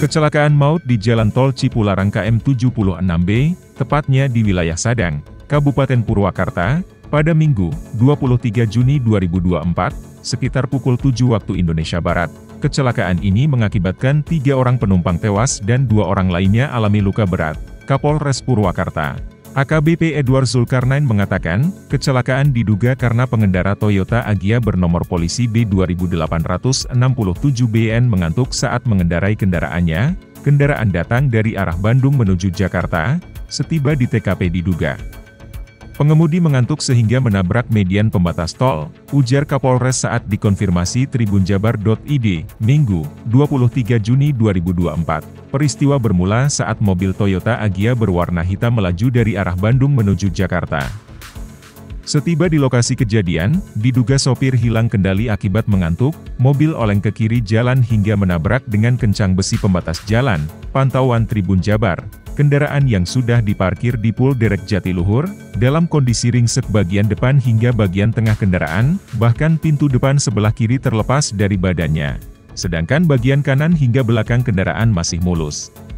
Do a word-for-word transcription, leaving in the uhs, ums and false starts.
Kecelakaan maut di Jalan Tol Cipularang K M tujuh puluh enam B, tepatnya di wilayah Sadang, Kabupaten Purwakarta, pada Minggu, dua puluh tiga Juni dua ribu dua puluh empat, sekitar pukul tujuh waktu Indonesia Barat. Kecelakaan ini mengakibatkan tiga orang penumpang tewas dan dua orang lainnya alami luka berat. Kapolres Purwakarta, A K B P Edward Zulkarnain mengatakan, kecelakaan diduga karena pengendara Toyota Agya bernomor polisi B dua delapan enam tujuh B N mengantuk saat mengendarai kendaraannya. Kendaraan datang dari arah Bandung menuju Jakarta. Setiba di T K P diduga pengemudi mengantuk sehingga menabrak median pembatas tol, ujar Kapolres saat dikonfirmasi tribunjabar titik I D, Minggu, dua puluh tiga Juni dua ribu dua puluh empat. Peristiwa bermula saat mobil Toyota Agya berwarna hitam melaju dari arah Bandung menuju Jakarta. Setiba di lokasi kejadian, diduga sopir hilang kendali akibat mengantuk, mobil oleng ke kiri jalan hingga menabrak dengan kencang besi pembatas jalan. Pantauan Tribun Jabar, kendaraan yang sudah diparkir di Pul Derek Jatiluhur, dalam kondisi ringsek bagian depan hingga bagian tengah kendaraan, bahkan pintu depan sebelah kiri terlepas dari badannya. Sedangkan bagian kanan hingga belakang kendaraan masih mulus.